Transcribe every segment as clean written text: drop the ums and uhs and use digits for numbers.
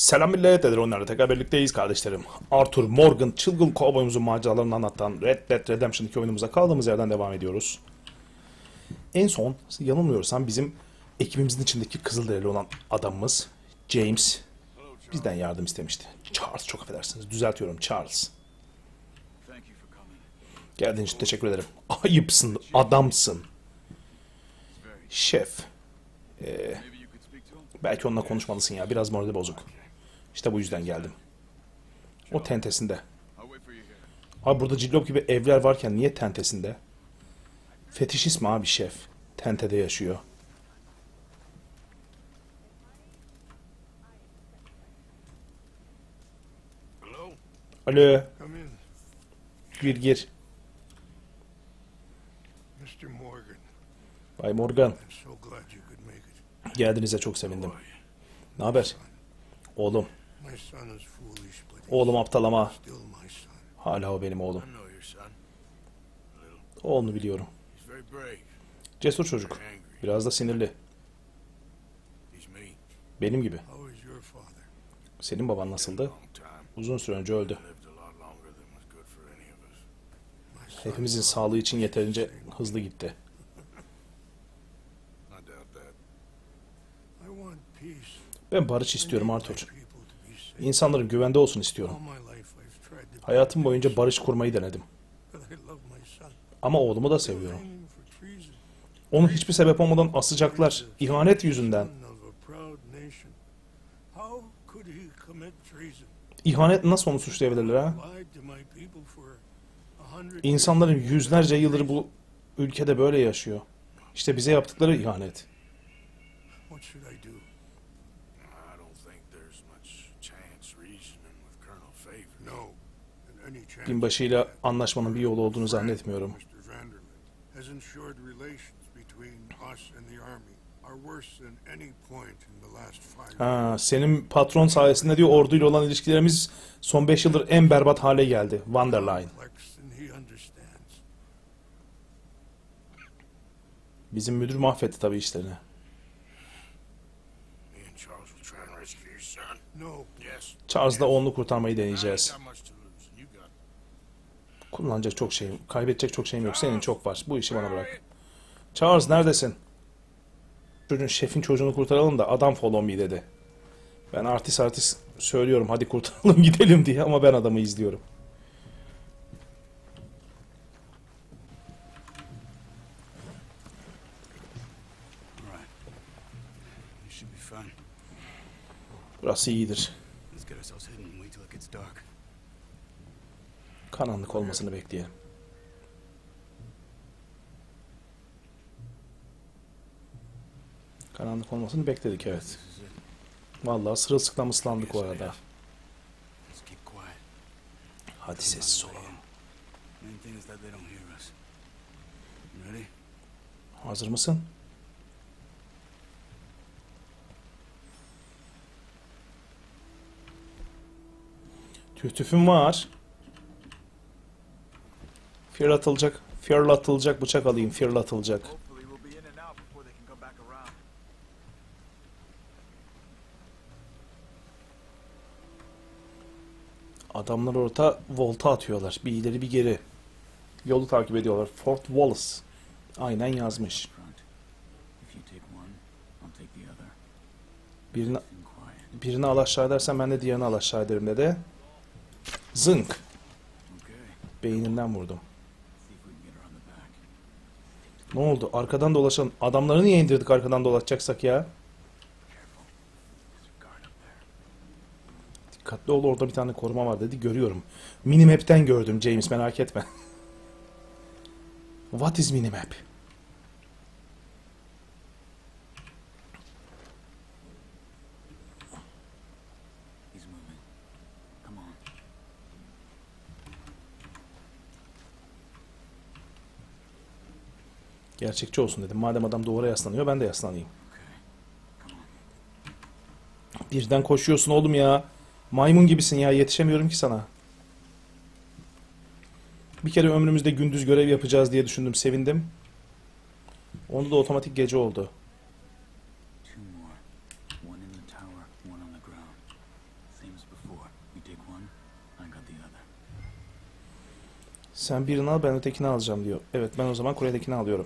Selam millet, onlarla tekrar birlikteyiz kardeşlerim. Arthur Morgan, çılgın kovboyumuzun maceralarını anlatan Red Dead Redemption 2 oyunumuza kaldığımız yerden devam ediyoruz. En son, yanılmıyorsam bizim ekibimizin içindeki Kızılderili olan adamımız James bizden yardım istemişti. Charles, çok affedersiniz, düzeltiyorum, Charles. Geldiğin için teşekkür ederim. Ayıpsın, adamsın. Şef. Belki onunla konuşmalısın ya, biraz morali bozuk. İşte bu yüzden geldim. O tentesinde. Abi burada cillop gibi evler varken niye tentesinde? Fetişist mi abi şef? Tentede yaşıyor. Alo. Gir. Bay Morgan. Geldiğinize çok sevindim. Ne haber? Oğlum. Oğlum aptal ama. Hala o benim oğlum. Oğlunu biliyorum. Cesur çocuk. Biraz da sinirli. Benim gibi. Senin baban nasıldı? Uzun süre önce öldü. Hepimizin sağlığı için yeterince hızlı gitti. Ben barış istiyorum Arthur. İnsanların güvende olsun istiyorum. Hayatım boyunca barış kurmayı denedim. Ama oğlumu da seviyorum. Onu hiçbir sebep olmadan asacaklar. İhanet yüzünden. İhanet nasıl onu suçlayabilirler ha? İnsanların yüzlerce yıldır bu ülkede böyle yaşıyor. İşte bize yaptıkları ihanet. Binbaşıyla anlaşmanın bir yolu olduğunu zannetmiyorum. Ha, senin patron sayesinde diyor orduyla olan ilişkilerimiz son 5 yıldır en berbat hale geldi. Vanderline. Bizim müdür mahvetti tabii işlerini. Charles'la oğlunu kurtarmayı deneyeceğiz. Kullanacak çok şeyim, kaybedecek çok şeyim yok. Senin çok var. Bu işi bana bırak. Charles neredesin? Şefin çocuğunu kurtaralım da adam follow me dedi. Ben artist söylüyorum hadi kurtaralım gidelim diye ama ben adamı izliyorum. Burası iyidir. Karanlık olmasını bekleyelim. Karanlık olmasını bekledik evet. Vallahi sırılsıklam ıslandık o arada. Hadi sessiz olalım. Hazır mısın? Tüfüm var. Fırlatılacak bıçak alayım, fırlatılacak. Adamlar orta volta atıyorlar. Bir ileri bir geri. Yolu takip ediyorlar. Fort Wallace. Aynen yazmış. Birini al aşağı edersen ben de diğerini al aşağı ederim dedi. Zınk. Beyninden vurdum. Ne oldu? Arkadan dolaşan adamları niye indirdik arkadan dolaşacaksak ya? Dikkatli ol orada bir tane koruma var dedi. Görüyorum. Minimap'ten gördüm James merak etme. What is minimap? Gerçekçi olsun dedim. Madem adam duvara yaslanıyor ben de yaslanayım. Birden koşuyorsun oğlum ya. Maymun gibisin ya. Yetişemiyorum ki sana. Bir kere ömrümüzde gündüz görev yapacağız diye düşündüm. Sevindim. Onda da otomatik gece oldu. Sen birini al, ben ötekini alacağım diyor. Evet, ben o zaman kuledekini alıyorum.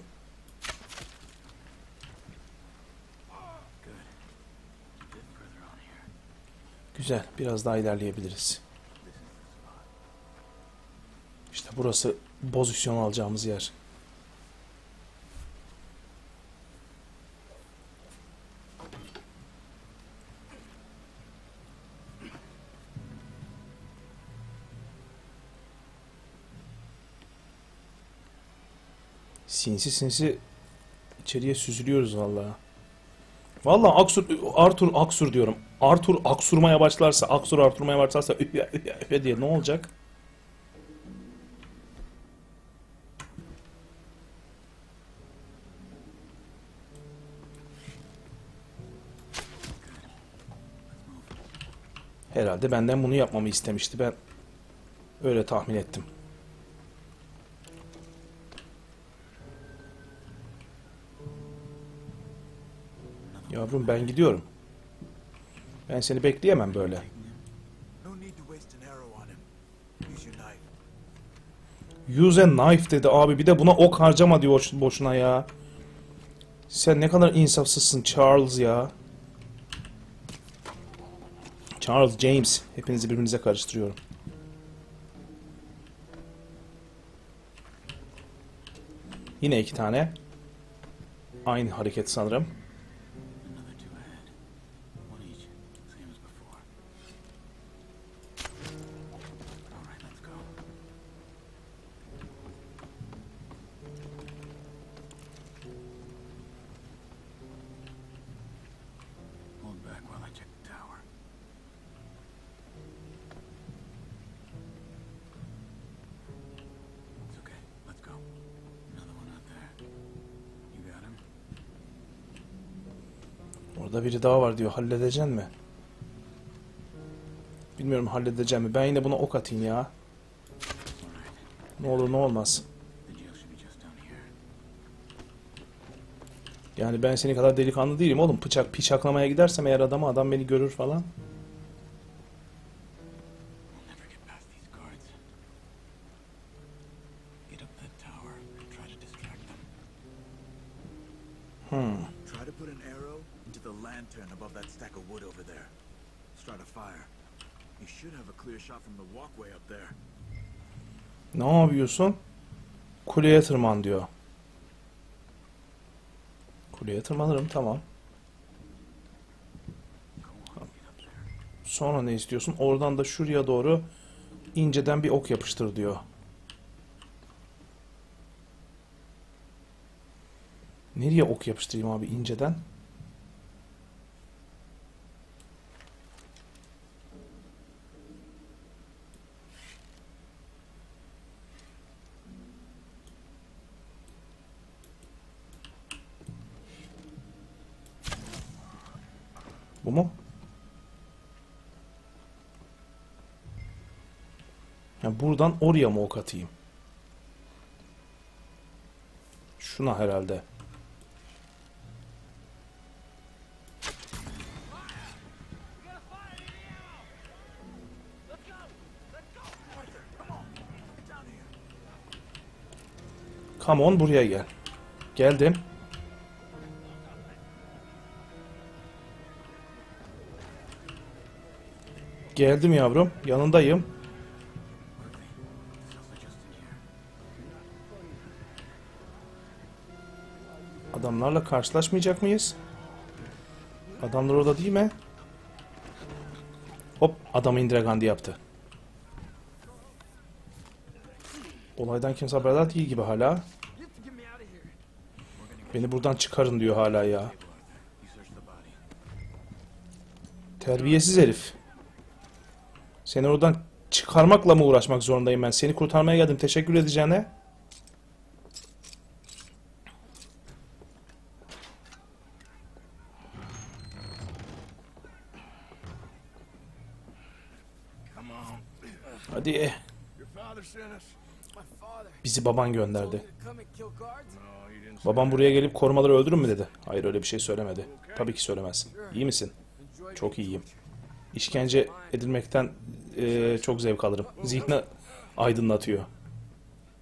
Güzel, biraz daha ilerleyebiliriz. İşte burası pozisyon alacağımız yer. Sinsi sinsi içeriye süzülüyoruz vallahi. Vallahi Arthur Aksur diyorum. Arthur aksurmaya başlarsa, Aksur artırmaya başlarsa diye ne olacak? Herhalde benden bunu yapmamı istemişti. Ben öyle tahmin ettim. Yavrum ben gidiyorum. Ben seni bekleyemem böyle. Use a knife dedi abi. Bir de buna ok harcama diyor boşuna ya. Sen ne kadar insafsızsın Charles ya. Charles, James. Hepinizi birbirinize karıştırıyorum. Yine 2 tane. Aynı hareket sanırım. Orada biri daha var diyor. Halledeceksin mi? Bilmiyorum halledeceğim mi? Ben yine buna ok atayım ya. Ne olur ne olmaz. Yani ben senin kadar delikanlı değilim oğlum. Bıçaklamaya gidersem eğer adam beni görür falan. Try to put an arrow into the lantern above that stack of wood over there. Start a fire. You should have a clear shot from the walkway up there. Ne yapıyorsun? Kuleye tırman diyor. Kuleye tırmanırım, tamam. Sonra ne istiyorsun? Oradan da şuraya doğru inceden bir ok yapıştır diyor. Nereye ok yapıştırayım abi inceden? Bu mu? Yani buradan oraya mı ok atayım? Şuna herhalde. Come on, buraya gel. Geldim. Geldim yavrum. Yanındayım. Adamlarla karşılaşmayacak mıyız? Adamlar orada değil mi? Hop, adamı Indragandi yaptı. Olaydan kimse haberdar değil gibi hala. Beni buradan çıkarın diyor hala ya. Terbiyesiz herif. Seni oradan çıkarmakla mı uğraşmak zorundayım ben? Seni kurtarmaya geldim. Teşekkür edeceğine. Hadi. Bizi baban gönderdi. Babam buraya gelip korumaları öldürün mü dedi. Hayır, öyle bir şey söylemedi. Tabii ki söylemez. İyi misin? Çok iyiyim. İşkence edilmekten çok zevk alırım. Zihni aydınlatıyor.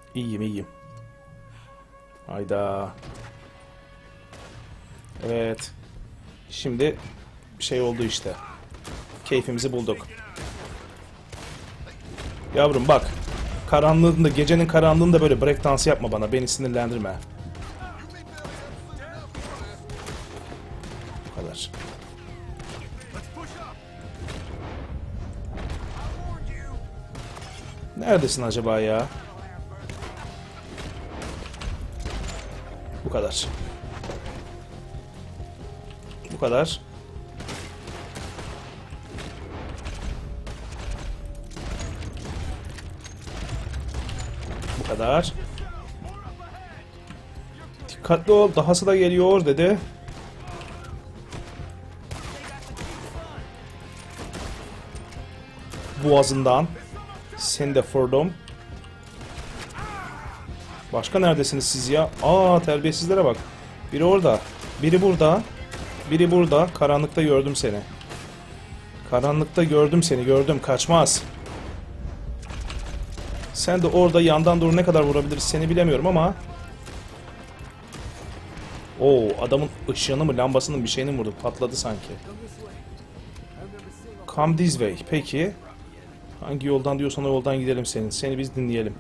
İyiyim, iyiyim. Hayda. Evet. Şimdi şey oldu işte. Keyfimizi bulduk. Yavrum bak. Karanlığında, gecenin karanlığında böyle break dansı yapma bana. Beni sinirlendirme. Bu kadar. Neredesin acaba ya? Bu kadar. Bu kadar. Bu kadar. Dikkatli ol, dahası da geliyor dedi. Boğazından. Seni de vurdum. Başka neredesiniz siz ya? Aa, terbiyesizlere bak. Biri orada. Biri burada. Biri burada. Karanlıkta gördüm seni. Karanlıkta gördüm seni. Gördüm. Kaçmaz. Sen de orada yandan dur, ne kadar vurabiliriz seni bilemiyorum ama. Oo, adamın ışığını mı, lambasının bir şeyini vurdu. Patladı sanki. Come this way. Peki. Hangi yoldan diyorsan o yoldan gidelim senin. Seni biz dinleyelim.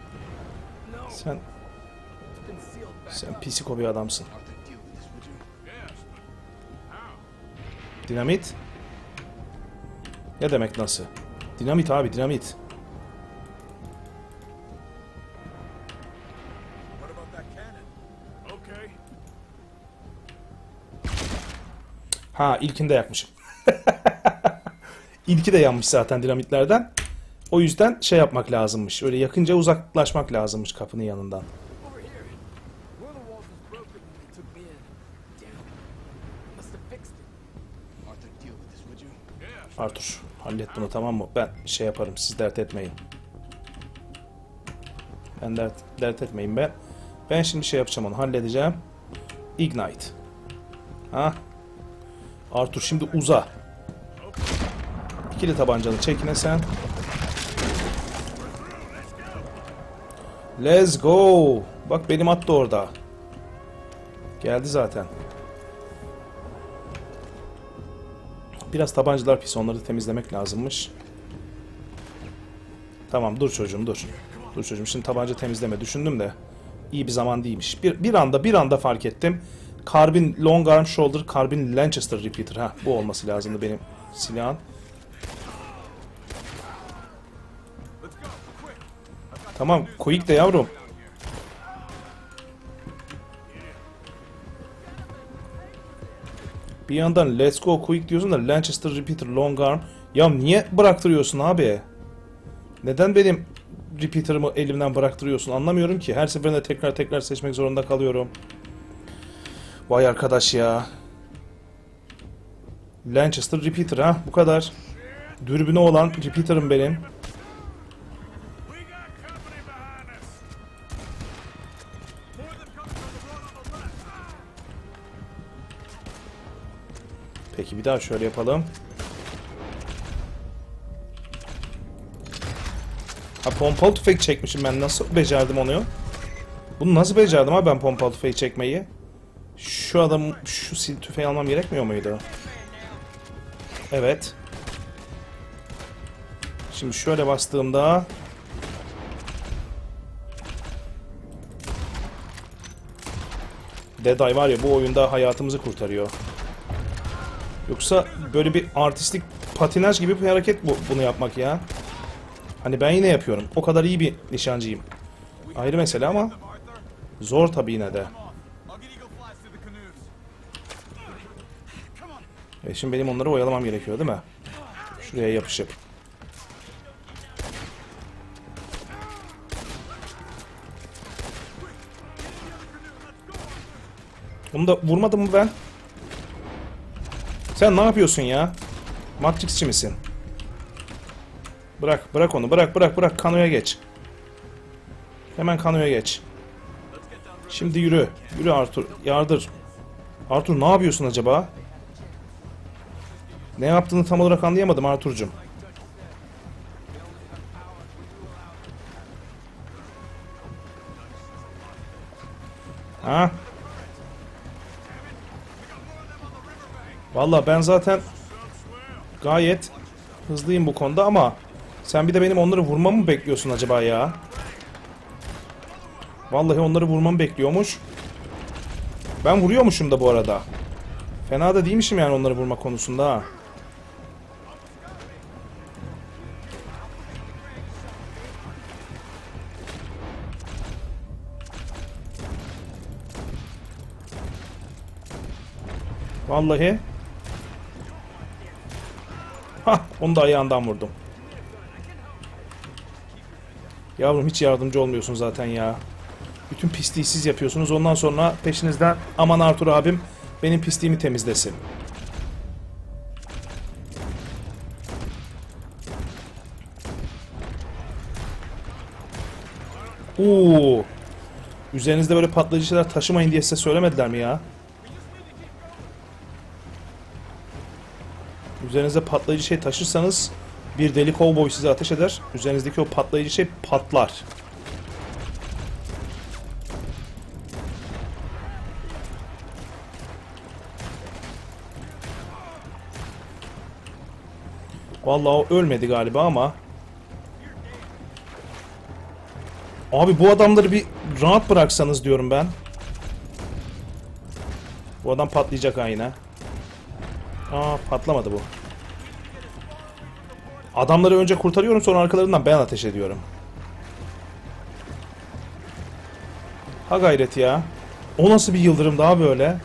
Sen psiko bir adamsın. Dinamit? Ne demek nasıl? Dinamit abi, dinamit. Ha, ilkini de yakmışım. İlki de yanmış zaten dinamitlerden. O yüzden şey yapmak lazımmış. Öyle yakınca uzaklaşmak lazımmış kapının yanından. Arthur, hallet bunu, tamam mı? Ben şey yaparım, siz dert etmeyin. Ben dert etmeyin be. Ben şimdi şey yapacağım, onu halledeceğim. Ignite. Ha? Arthur şimdi uza. İkili tabancalı çekine sen. Let's go. Bak benim at da orada. Geldi zaten. Biraz tabancalar pis, onları temizlemek lazımmış. Tamam, dur çocuğum, dur. Dur çocuğum, şimdi tabanca temizleme düşündüm de iyi bir zaman değilmiş. Bir anda fark ettim. Carbine Long Arm Shoulder, Carbine Lanchester Repeater. Ha, bu olması lazımdı benim silahın. Tamam, quick de yavrum. Bir yandan let's go quick diyorsun da Lanchester Repeater Long Arm. Ya niye bıraktırıyorsun abi? Neden benim repeater'ımı elimden bıraktırıyorsun? Anlamıyorum ki. Her seferinde tekrar seçmek zorunda kalıyorum. Vay arkadaş ya. Lanchester Repeater ha, bu kadar. Dürbünü olan repeater'ım benim. Peki bir daha şöyle yapalım. Ha, pompalı tüfek çekmişim ben. Nasıl becerdim onu? Bunu nasıl becerdim ha ben pompalı tüfeği çekmeyi? Şu adam, şu sil tüfeği almam gerekmiyor muydu? Evet. Şimdi şöyle bastığımda Deadeye var ya, bu oyunda hayatımızı kurtarıyor. Yoksa böyle bir artistik patinaj gibi bir hareket bunu yapmak ya. Hani ben yine yapıyorum. O kadar iyi bir nişancıyım. Ayrı mesele ama zor tabii yine de. Şimdi benim onları oyalamam gerekiyor değil mi? Şuraya yapışıp. Onu da vurmadım mı ben? Sen ne yapıyorsun ya? Matrixçi misin? Bırak onu. Bırak. Kanoya geç. Hemen kanoya geç. Şimdi yürü. Yürü Arthur. Yardır. Arthur ne yapıyorsun acaba? Ne yaptığını tam olarak anlayamadım Arthur'cum. Ha? Vallahi ben zaten gayet hızlıyım bu konuda ama sen bir de benim onları vurmamı mı bekliyorsun acaba ya? Vallahi onları vurmamı bekliyormuş. Ben vuruyormuşum da bu arada. Fena da değilmişim yani onları vurma konusunda ha. Vallahi. Hah, onu da ayağından vurdum. Yavrum hiç yardımcı olmuyorsun zaten ya. Bütün pisliği siz yapıyorsunuz. Ondan sonra peşinizden aman Arthur abim benim pisliğimi temizlesin. Oo. Üzerinizde böyle patlayıcı şeyler taşımayın diye size söylemediler mi ya? Üzerinizde patlayıcı şey taşırsanız bir deli kovboy size ateş eder. Üzerinizdeki o patlayıcı şey patlar. Vallahi o ölmedi galiba ama. Abi bu adamları bir rahat bıraksanız diyorum ben. Bu adam patlayacak ha yine. Aa, patlamadı bu. Adamları önce kurtarıyorum, sonra arkalarından ben ateş ediyorum. Ha gayret ya. O nasıl bir yıldırım daha böyle?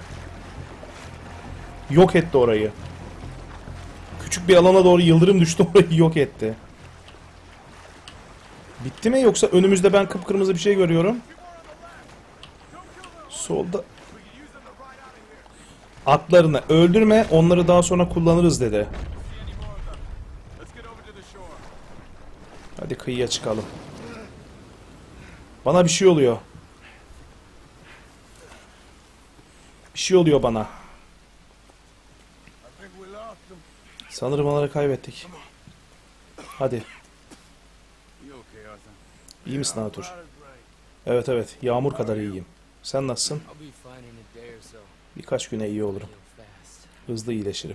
Yok etti orayı. Küçük bir alana doğru yıldırım düştü, orayı yok etti. Bitti mi yoksa önümüzde ben kıpkırmızı bir şey görüyorum. Solda. Atlarını öldürme, onları daha sonra kullanırız dedi. Hadi kıyıya çıkalım. Bana bir şey oluyor. Bir şey oluyor bana. Sanırım onları kaybettik. Hadi. İyi misin Arthur? Evet evet, yağmur kadar iyiyim. Sen nasılsın? Birkaç güne iyi olurum. Hızlı iyileşirim.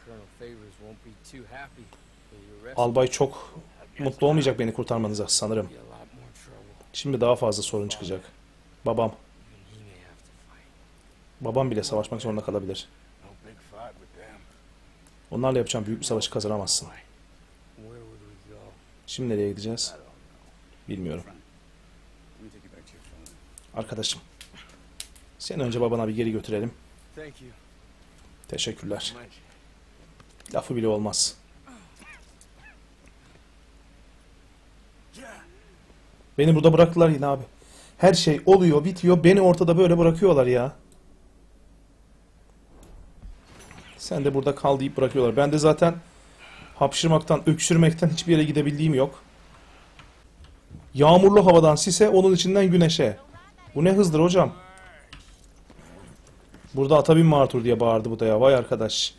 Albay çok mutlu olmayacak beni kurtarmanıza sanırım. Şimdi daha fazla sorun çıkacak. Babam. Babam bile savaşmak zorunda kalabilir. Onlarla yapacağım büyük bir savaşı kazanamazsın. Şimdi nereye gideceğiz? Bilmiyorum. Arkadaşım. Seni önce babana bir geri götürelim. Teşekkürler. Lafı bile olmaz. Beni burada bıraktılar yine abi. Her şey oluyor, bitiyor. Beni ortada böyle bırakıyorlar ya. Sen de burada kal deyip bırakıyorlar. Ben de zaten hapşırmaktan, öksürmekten hiçbir yere gidebildiğim yok. Yağmurlu havadan sise, onun içinden güneşe. Bu ne hızdır hocam? Burada ata binme Arthur diye bağırdı bu da ya. Vay arkadaş.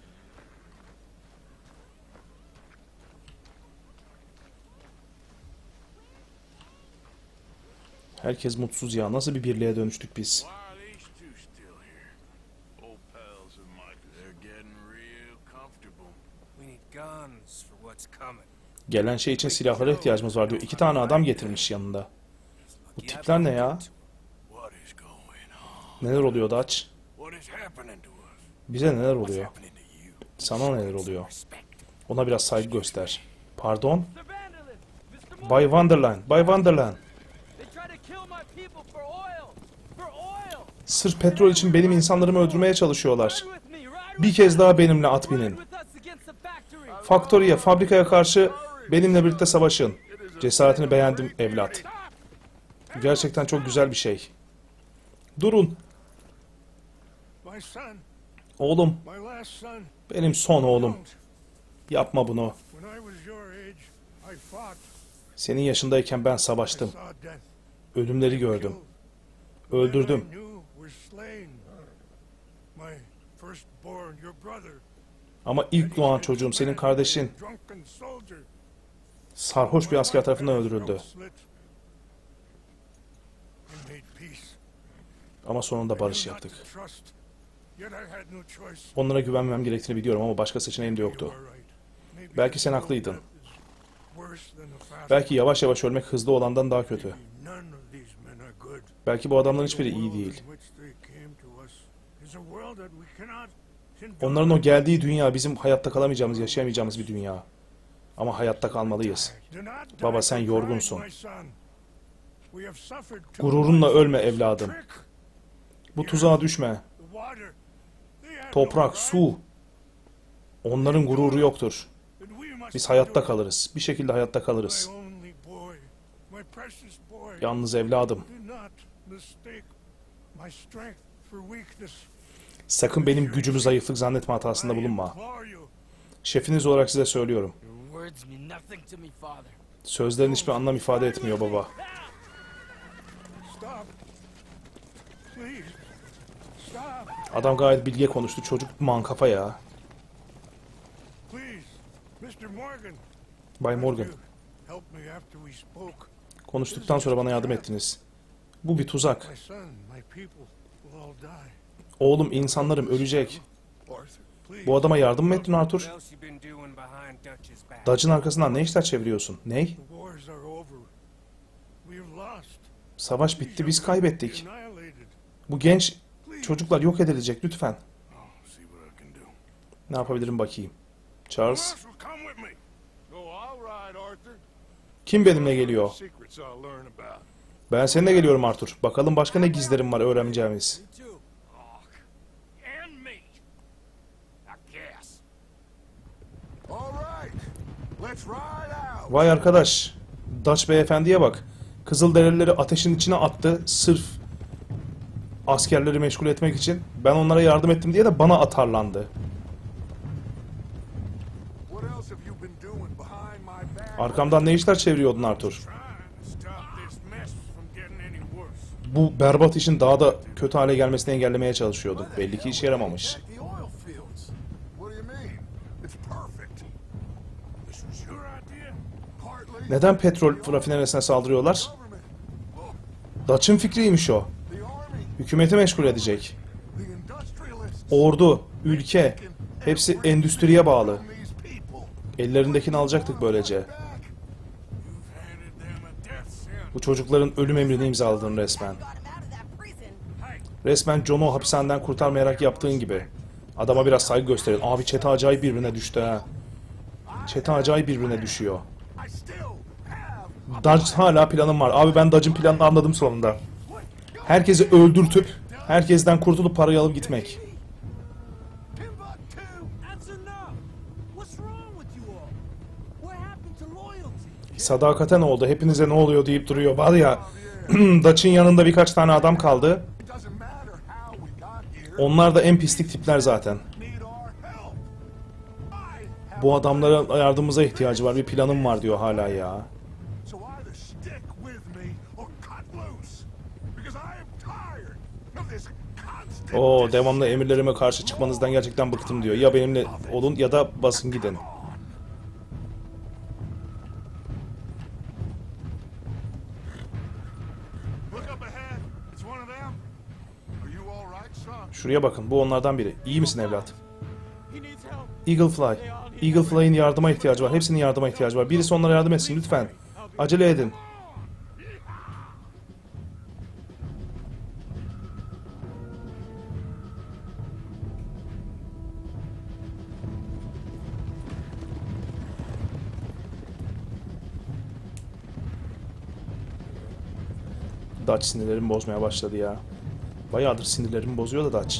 Herkes mutsuz ya. Nasıl bir birliğe dönüştük biz? Gelen şey için silahlara ihtiyacımız var diyor. 2 tane adam getirmiş yanında. Bu tipler ne ya? Neler oluyor Dutch? Bize neler oluyor? Sana neler oluyor? Ona biraz saygı göster. Pardon? Bay Wonderland, Bay Wonderland. Sırf petrol için benim insanlarımı öldürmeye çalışıyorlar. Bir kez daha benimle at binin. Factory'e, fabrikaya karşı benimle birlikte savaşın. Cesaretini beğendim evlat. Gerçekten çok güzel bir şey. Durun. Oğlum. Benim son oğlum. Yapma bunu. Senin yaşındayken ben savaştım. Ölümleri gördüm. Öldürdüm. Ama ilk doğan çocuğum, senin kardeşin, sarhoş bir asker tarafından öldürüldü. Ama sonunda barış yaptık. Onlara güvenmem gerektiğini biliyorum ama başka seçeneğim de yoktu. Belki sen haklıydın. Belki yavaş yavaş ölmek hızlı olandan daha kötü. Belki bu adamların hiçbiri iyi değil. Onların o geldiği dünya bizim hayatta kalamayacağımız, yaşayamayacağımız bir dünya. Ama hayatta kalmalıyız. Baba sen yorgunsun. Gururunla ölme evladım. Bu tuzağa düşme. Toprak, su. Onların gururu yoktur. Biz hayatta kalırız. Bir şekilde hayatta kalırız. Yalnız evladım. Sakın benim gücümü zayıflık zannetme hatasında bulunma. Şefiniz olarak size söylüyorum. Sözlerin hiçbir anlam ifade etmiyor baba. Adam gayet bilge konuştu. Çocuk mankafa ya. Bay Morgan. Konuştuktan sonra bana yardım ettiniz. Bu bir tuzak. Oğlum, insanlarım ölecek. Bu adama yardım mı ettin Arthur? Dutch'ın arkasından ne işler çeviriyorsun? Ney? Savaş bitti, biz kaybettik. Bu genç çocuklar yok edilecek, lütfen. Ne yapabilirim bakayım? Charles? Kim benimle geliyor? Ben seninle geliyorum Arthur. Bakalım başka ne gizlerim var öğreneceğimiz. Vay arkadaş. Dutch beyefendiye bak. Kızılderilileri ateşin içine attı. Sırf askerleri meşgul etmek için. Ben onlara yardım ettim diye de bana atarlandı. Arkamdan ne işler çeviriyordun Arthur? Bu berbat işin daha da kötü hale gelmesini engellemeye çalışıyorduk. Belli ki işe yaramamış. Neden petrol rafinerisine saldırıyorlar? Dutch'ın fikriymiş o. Hükümeti meşgul edecek. Ordu, ülke, hepsi endüstriye bağlı. Ellerindekini alacaktık böylece. Bu çocukların ölüm emrini imzaladın resmen. Resmen John'u hapishaneden kurtarmayarak yaptığın gibi. Adama biraz saygı gösterin. Abi çete acayip birbirine düştü ha. Çete acayip birbirine düşüyor. Dutch hala planım var. Abi ben Dutch'ın planını anladım sonunda. Herkesi öldürtüp, herkesten kurtulup parayı alıp gitmek. Sadakate ne oldu? Hepinize ne oluyor deyip duruyor. Var ya, Dutch'ın yanında birkaç tane adam kaldı. Onlar da en pislik tipler zaten. Bu adamlara yardımımıza ihtiyacı var. Bir planım var diyor hala ya. Oo, devamlı emirlerime karşı çıkmanızdan gerçekten bıktım diyor. Ya benimle olun ya da basın gidin. Şuraya bakın, bu onlardan biri. İyi misin evlat? Eagle Fly. Eagle Fly'in yardıma ihtiyacı var. Hepsinin yardıma ihtiyacı var. Birisi onlara yardım etsin lütfen. Acele edin. Dutch sinirlerimi bozmaya başladı ya. Bayağıdır sinirlerimi bozuyor da Dutch.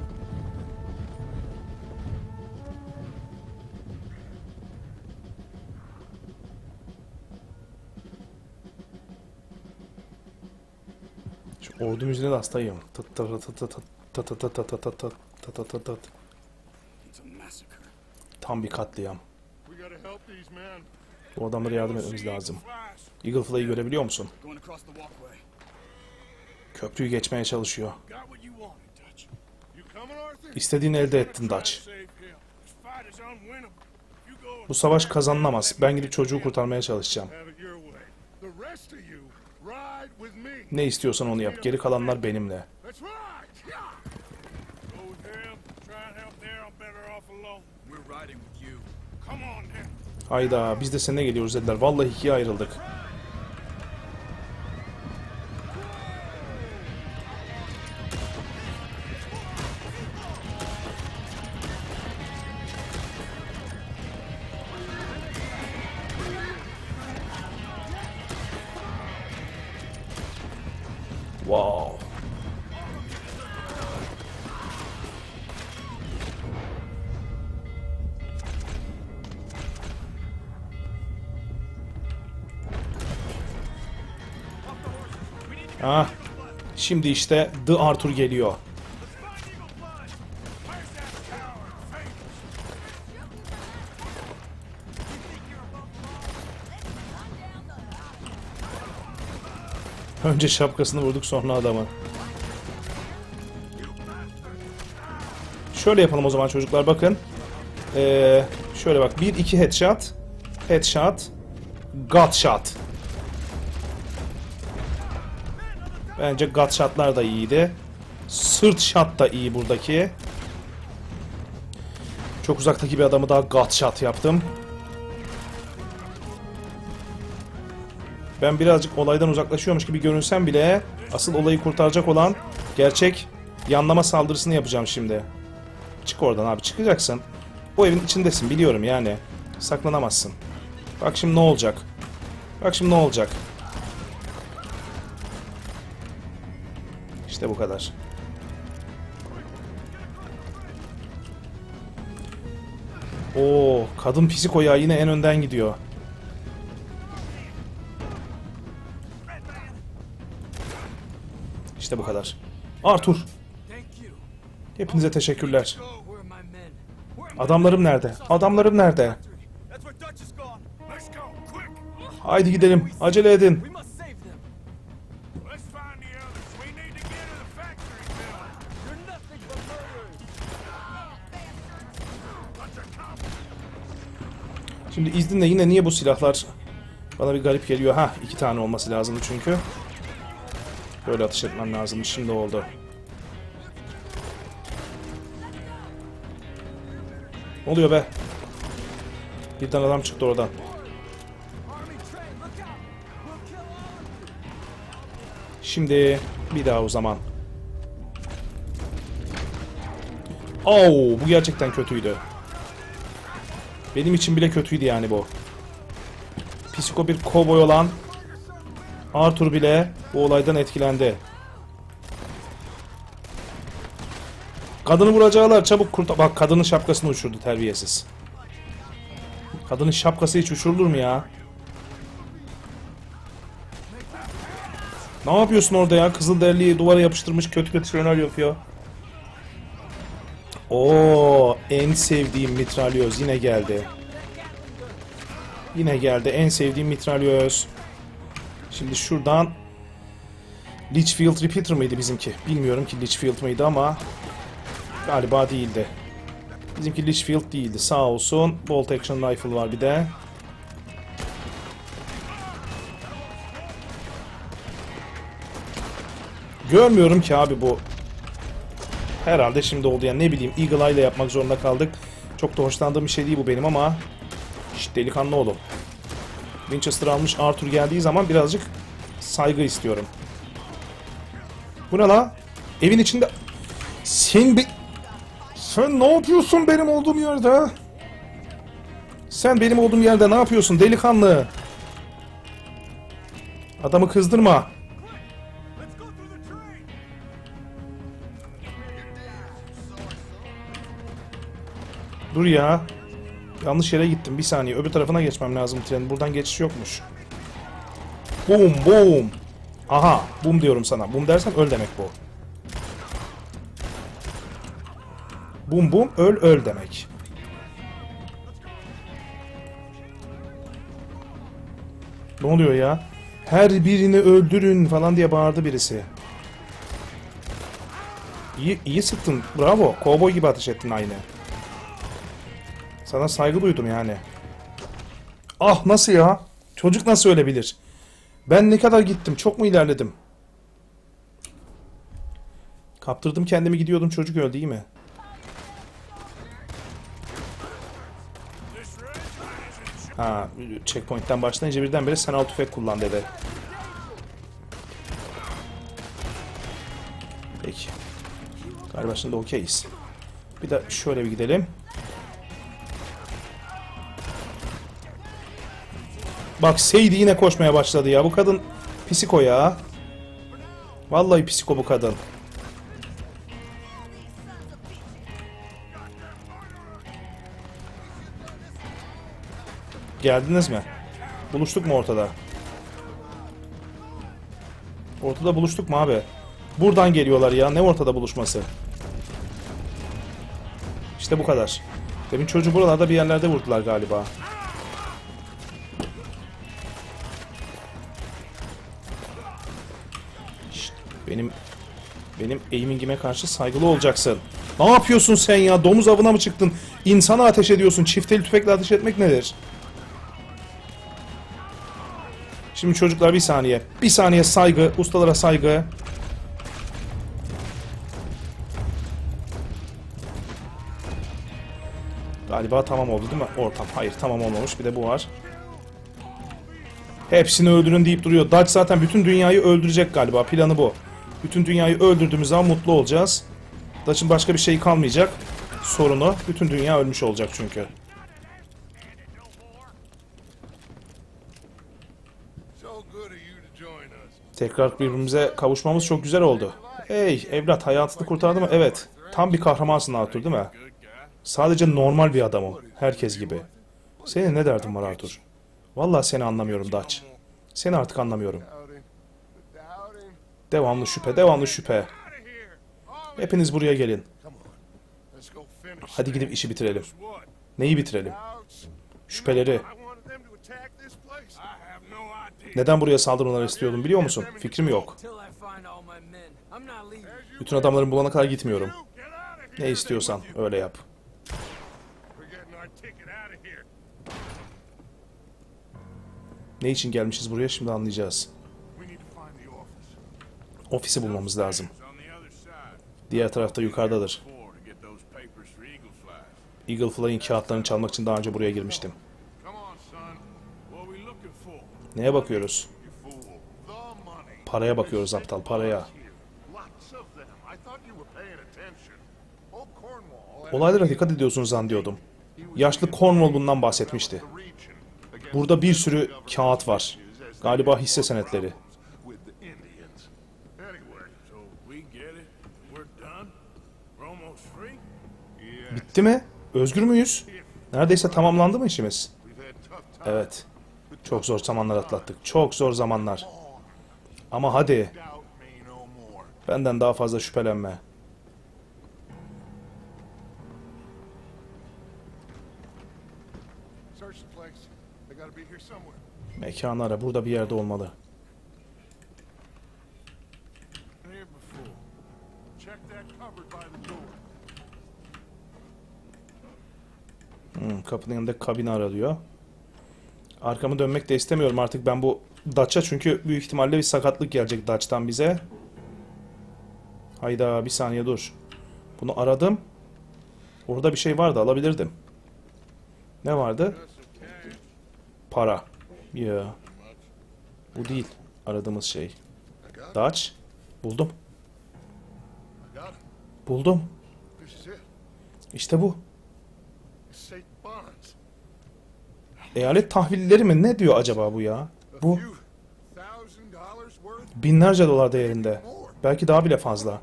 Şu ordu müziğine de hastayım. Tam bir katliam. Bu adamlara yardım etmemiz lazım. Eagle Fly'ı görebiliyor musun? Köprüyü geçmeye çalışıyor. İstediğini elde ettin Dutch. Bu savaş kazanılamaz. Ben gidip çocuğu kurtarmaya çalışacağım. Ne istiyorsan onu yap. Geri kalanlar benimle. That's right. Go with him. Try and help there. I'm better off alone. We're riding with you. Come on then. Hayda biz de seninle geliyoruz dediler. Vallahi ikiye ayrıldık. Wow. Ah, şimdi işte The Arthur geliyor. Önce şapkasını vurduk sonra adamı. Şöyle yapalım o zaman çocuklar bakın. Şöyle bak 1-2 headshot. Headshot. Gutshot. Bence gutshot'lar da iyiydi. Sırt shot da iyi buradaki. Çok uzaktaki bir adamı daha gutshot yaptım. Ben birazcık olaydan uzaklaşıyormuş gibi görünsem bile asıl olayı kurtaracak olan gerçek yanlama saldırısını yapacağım şimdi. Çık oradan abi, çıkacaksın. O evin içindesin biliyorum yani. Saklanamazsın. Bak şimdi ne olacak. Bak şimdi ne olacak. İşte bu kadar. Oo, kadın psikoya yine en önden gidiyor. İşte bu kadar. Arthur. Hepinize teşekkürler. Adamlarım nerede? Adamlarım nerede? Let's go, quick. Haydi gidelim. Acele edin. Let's find the others. We need to get to the factory building. Bunch of cops. Şimdi izninle yine niye bu silahlar bana bir garip geliyor? Ha, 2 tane olması lazımdı çünkü. Böyle ateş etmem lazım. Şimdi oldu. Ne oluyor be? Bir tane adam çıktı oradan. Şimdi bir daha o zaman. Oo, bu gerçekten kötüydü. Benim için bile kötüydü yani bu. Psiko bir kovboy olan Arthur bile bu olaydan etkilendi. Kadını vuracaklar, çabuk kurtar. Bak kadının şapkasını uçurdu terbiyesiz. Kadının şapkası hiç uçurulur mu ya? Ne yapıyorsun orada ya? Kızılderiliyi duvara yapıştırmış, kötü kötü şeyler yapıyor. Oo, en sevdiğim mitralyöz yine geldi. Yine geldi en sevdiğim mitralyöz. Şimdi şuradan Litchfield Repeater mıydı bizimki? Bilmiyorum ki Litchfield mıydı ama galiba değildi. Bizimki Litchfield değildi. Sağ olsun. Bolt Action Rifle var bir de. Görmüyorum ki abi bu. Herhalde şimdi oldu yani, ne bileyim, Eagle Eye ile yapmak zorunda kaldık. Çok da hoşlandığım bir şey değil bu benim ama şşt, delikanlı oğlum. Winchester almış Arthur geldiği zaman birazcık saygı istiyorum. Bu ne la? Evin içinde... Sen ne yapıyorsun benim olduğum yerde? Sen benim olduğum yerde ne yapıyorsun delikanlı? Adamı kızdırma. Dur ya. Yanlış yere gittim. Bir saniye. Öbür tarafına geçmem lazım trenin. Buradan geçiş yokmuş. Boom boom. Aha. Boom diyorum sana. Boom dersen öl demek bu. Boom boom. Öl öl demek. Ne oluyor ya? Her birini öldürün falan diye bağırdı birisi. İyi sıktın. Bravo. Kovboy gibi ateş ettin aynı. Sana saygı duydum yani. Ah, nasıl ya? Çocuk nasıl ölebilir? Ben ne kadar gittim? Çok mu ilerledim? Kaptırdım kendimi, gidiyordum, çocuk öldü, iyi mi? Ha, checkpoint'ten başlayınca birdenbire sen al tüfek kullan dedi. Peki. Galiba şimdi okeyiz. Bir de şöyle bir gidelim. Bak Sadie yine koşmaya başladı ya. Bu kadın psiko ya. Vallahi psiko bu kadın. Geldiniz mi? Buluştuk mu ortada? Ortada buluştuk mu abi? Buradan geliyorlar ya. Ne ortada buluşması? İşte bu kadar. Demin çocuğu buralarda bir yerlerde vurdular galiba. Şşt, benim aimingime karşı saygılı olacaksın. Ne yapıyorsun sen ya? Domuz avına mı çıktın? İnsana ateş ediyorsun. Çifteli tüfekle ateş etmek nedir? Şimdi çocuklar bir saniye. Bir saniye saygı. Ustalara saygı. Galiba tamam oldu değil mi? Ortam. Hayır, tamam olmamış. Bir de bu var. Hepsini öldürün deyip duruyor. Dutch zaten bütün dünyayı öldürecek galiba. Planı bu. Bütün dünyayı öldürdüğümüz zaman mutlu olacağız. Dutch'ın başka bir şeyi kalmayacak. Sorunu. Bütün dünya ölmüş olacak çünkü. Tekrar birbirimize kavuşmamız çok güzel oldu. Hey evlat, hayatını kurtardı mı? Evet. Tam bir kahramansın Arthur, değil mi? Sadece normal bir adamım. Herkes gibi. Senin ne derdin var Arthur? Vallahi seni anlamıyorum Dutch. Seni artık anlamıyorum. Devamlı şüphe, devamlı şüphe. Hepiniz buraya gelin. Hadi gidip işi bitirelim. Neyi bitirelim? Şüpheleri. Neden buraya saldırmaları istiyordum biliyor musun? Fikrim yok. Bütün adamların bulana kadar gitmiyorum. Ne istiyorsan öyle yap. Ne için gelmişiz buraya şimdi anlayacağız. Ofisi bulmamız lazım. Diğer tarafta yukarıdadır. Eagle Fly'in kağıtlarını çalmak için daha önce buraya girmiştim. Neye bakıyoruz? Paraya bakıyoruz aptal, paraya. Olaylara dikkat ediyorsunuz zannediyordum. Yaşlı Cornwall bundan bahsetmişti. Burada bir sürü kağıt var. Galiba hisse senetleri. Bitti mi? Özgür müyüz? Neredeyse tamamlandı mı işimiz? Evet. Çok zor zamanlar atlattık. Çok zor zamanlar. Ama hadi. Benden daha fazla şüphelenme. Mekanı ara. Burada bir yerde olmalı. Kapının yanında kabini aralıyor. Arkamı dönmek de istemiyorum artık ben bu Dutch'a, çünkü büyük ihtimalle bir sakatlık gelecek Dutch'tan bize. Hayda, bir saniye dur. Bunu aradım. Orada bir şey vardı, alabilirdim. Ne vardı? Para. Ya. Bu değil aradığımız şey. Dutch. Buldum. Buldum. İşte bu. Eyalet tahvilleri mi? Ne diyor acaba bu ya? Bu binlerce dolar değerinde. Belki daha bile fazla.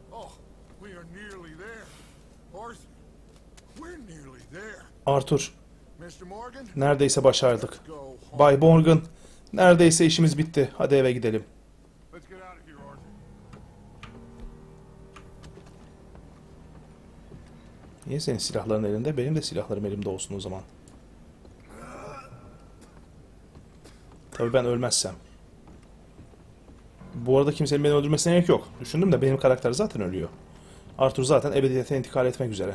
Arthur. Neredeyse başardık. Bay Morgan. Neredeyse işimiz bitti. Hadi eve gidelim. Niye senin silahların elinde? Benim de silahlarım elimde olsun o zaman. Tabii ben ölmezsem. Bu arada kimsenin beni öldürmesine gerek yok. Düşündüm de benim karakter zaten ölüyor. Arthur zaten ebediyete intikal etmek üzere.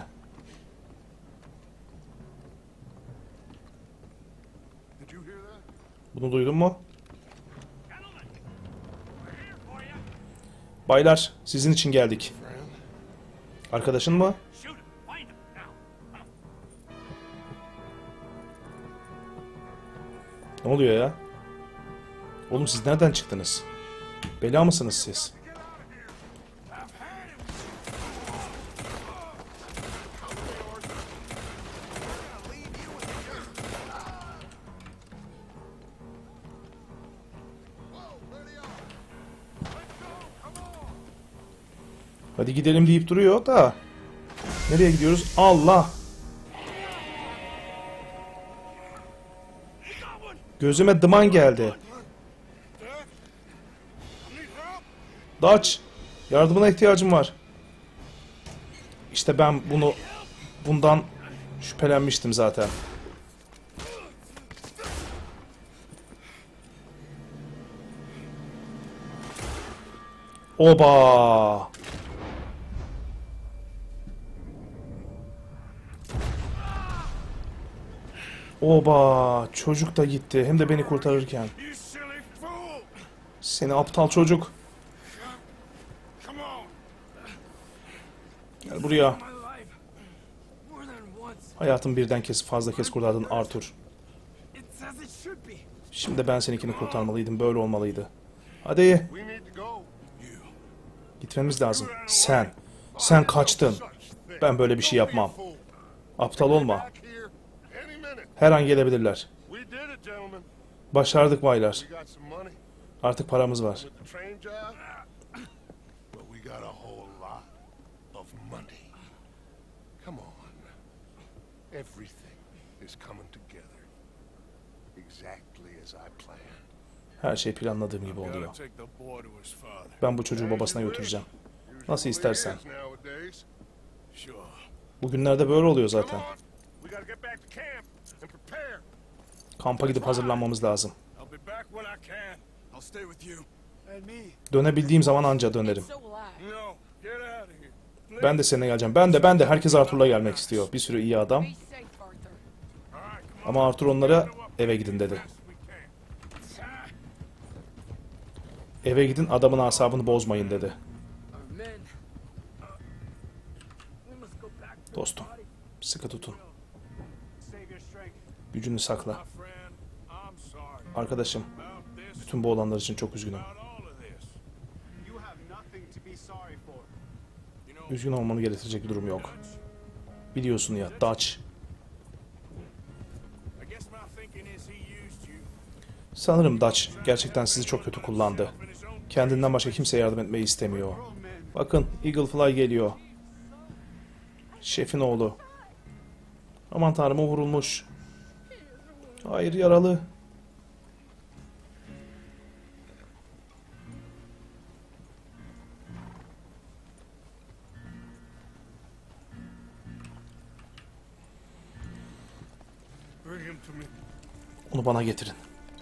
Bunu duydun mu? Baylar, sizin için geldik. Arkadaşın mı? Shoot him. Find him now. Ne oluyor ya? Oğlum siz nereden çıktınız? Bela mısınız siz? Hadi gidelim deyip duruyor da. Nereye gidiyoruz? Allah! Gözüme duman geldi. Dutch! Yardımına ihtiyacım var. İşte ben bundan şüphelenmiştim zaten. Oba! Oba! Çocuk da gitti. Hem de beni kurtarırken. You silly fool. Seni aptal çocuk. Come on. Gel buraya. My life. More than once. Hayatım birden fazla kez kurtardın Arthur. It's as it should be. Şimdi ben seninkini kurtarmalıydım. Böyle olmalıydı. Hadi. We need to go. Gitmemiz lazım. Sen kaçtın. Ben böyle bir şey yapmam. Aptal olma. Her an gelebilirler. Başardık baylar. Artık paramız var. Her şey planladığım gibi oluyor. Ben bu çocuğu babasına götüreceğim. Nasıl istersen. Bugünlerde böyle oluyor zaten. Kampa gidip hazırlanmamız lazım. Dönebildiğim zaman anca dönerim. Ben de seninle geleceğim. Ben de. Herkes Arthur'la gelmek istiyor. Bir sürü iyi adam. Ama Arthur onlara eve gidin dedi. Eve gidin, adamın asabını bozmayın dedi. Dostum, sıkı tutun. Gücünü sakla. Arkadaşım, bütün bu olanlar için çok üzgünüm. Üzgün olmanı gerektirecek bir durum yok. Biliyorsun ya, Dutch. Sanırım Dutch gerçekten sizi çok kötü kullandı. Kendinden başka kimseye yardım etmeyi istemiyor. Bakın, Eagle Fly geliyor. Şefin oğlu. Aman tanrım, o vurulmuş. Hayır, yaralı. Onu bana getirin.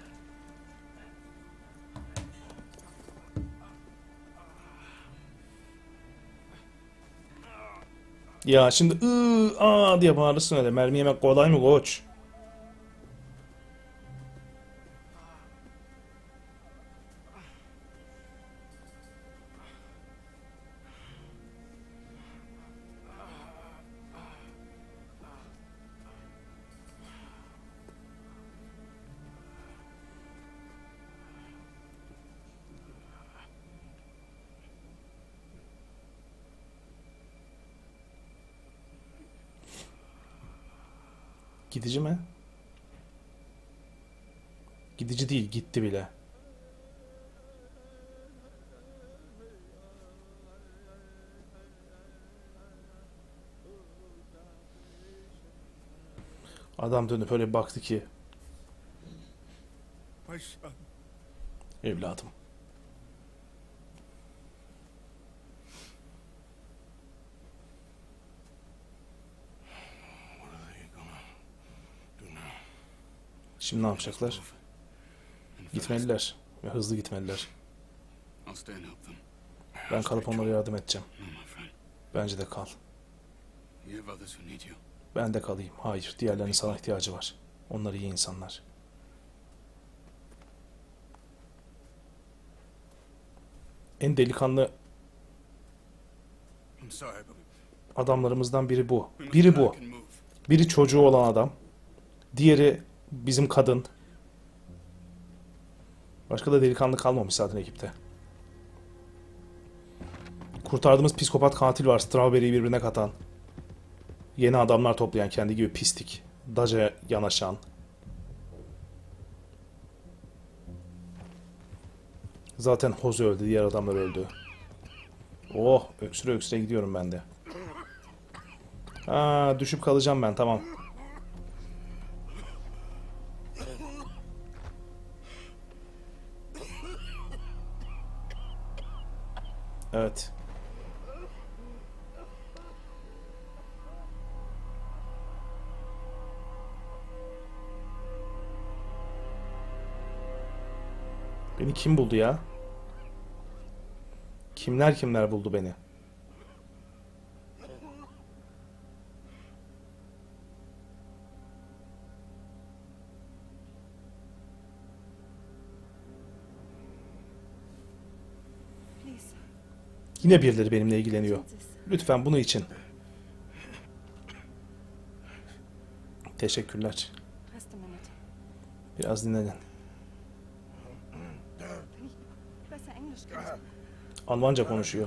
Ya şimdi diye bağırırsın öyle. Mermi yemek kolay mı koç? Gidici mi? Gidici değil, gitti bile. Adam dönüp öyle baktı ki. Evladım. Şimdi ne yapacaklar? Gitmeliler. Ve hızlı gitmeliler. Ben kalıp onlara yardım edeceğim. Bence de kal. Ben de kalayım. Hayır, diğerlerinin sana ihtiyacı var. Onlar iyi insanlar. En delikanlı... Adamlarımızdan biri bu. Biri bu. Biri çocuğu olan adam. Diğeri bizim kadın. Başka da delikanlı kalmamış zaten ekipte. Kurtardığımız psikopat katil var. Strawberry'i birbirine katan. Yeni adamlar toplayan, kendi gibi pislik. Daca yanaşan. Zaten Jose öldü. Diğer adamlar öldü. Oh, öksüre öksüre gidiyorum ben de. Aa, düşüp kalacağım ben, tamam. Evet. Beni kim buldu ya? Kimler buldu beni? Yine birileri benimle ilgileniyor. Lütfen bunu için. Teşekkürler. Biraz dinlenin. Almanca konuşuyor.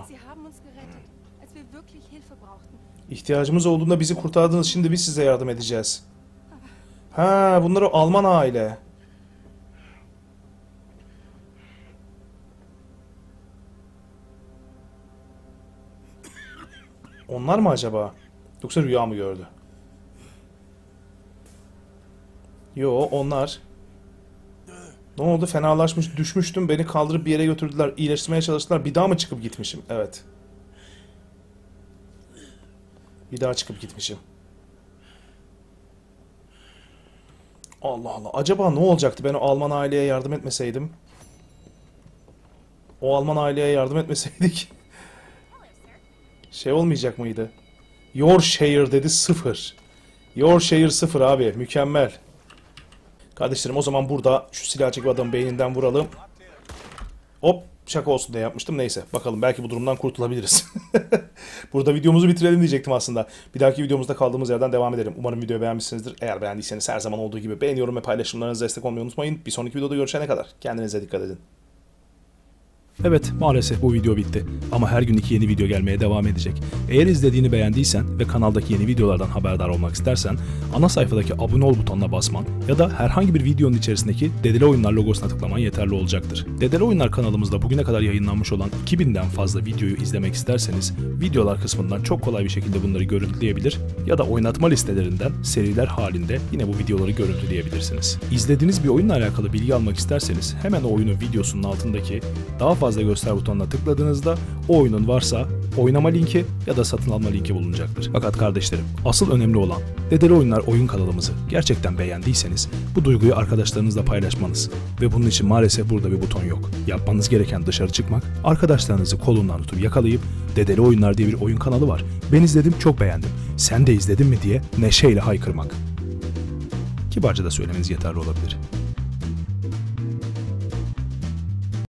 İhtiyacımız olduğunda bizi kurtardınız. Şimdi biz size yardım edeceğiz. Ha, bunlar o Alman aile. Onlar mı acaba? Yoksa rüya mı gördü? Yo, onlar. Ne oldu? Fenalaşmış, düşmüştüm. Beni kaldırıp bir yere götürdüler. İyileştirmeye çalıştılar. Bir daha mı çıkıp gitmişim? Evet. Bir daha çıkıp gitmişim. Allah Allah. Acaba ne olacaktı ben o Alman aileye yardım etmeseydim? O Alman aileye yardım etmeseydik şey olmayacak mıydı? Yorkshire dedi, 0. Yorkshire 0 abi. Mükemmel. Kardeşlerim, o zaman burada şu silah çekip adamın beyninden vuralım. Hop, şaka olsun diye yapmıştım. Neyse, bakalım, belki bu durumdan kurtulabiliriz. Burada videomuzu bitirelim diyecektim aslında. Bir dahaki videomuzda kaldığımız yerden devam edelim. Umarım videoyu beğenmişsinizdir. Eğer beğendiyseniz her zaman olduğu gibi beğeni, yorum ve paylaşımlarınızı destek olmayı unutmayın. Bir sonraki videoda görüşene kadar kendinize dikkat edin. Evet, maalesef bu video bitti. Ama her gün 2 yeni video gelmeye devam edecek. Eğer izlediğini beğendiysen ve kanaldaki yeni videolardan haberdar olmak istersen, ana sayfadaki abone ol butonuna basman ya da herhangi bir videonun içerisindeki Dedele Oyunlar logosuna tıklaman yeterli olacaktır. Dedele Oyunlar kanalımızda bugüne kadar yayınlanmış olan 2000'den fazla videoyu izlemek isterseniz, videolar kısmından çok kolay bir şekilde bunları görüntüleyebilir ya da oynatma listelerinden seriler halinde yine bu videoları görüntüleyebilirsiniz. İzlediğiniz bir oyunla alakalı bilgi almak isterseniz, hemen o oyunun videosunun altındaki daha fazla göster butonuna tıkladığınızda o oyunun varsa oynama linki ya da satın alma linki bulunacaktır. Fakat kardeşlerim, asıl önemli olan Dedele Oyunlar oyun kanalımızı gerçekten beğendiyseniz bu duyguyu arkadaşlarınızla paylaşmanız ve bunun için maalesef burada bir buton yok. Yapmanız gereken dışarı çıkmak, arkadaşlarınızı kolundan tutup yakalayıp Dedele Oyunlar diye bir oyun kanalı var. Ben izledim, çok beğendim. Sen de izledin mi diye neşeyle haykırmak. Kibarca da söylemeniz yeterli olabilir.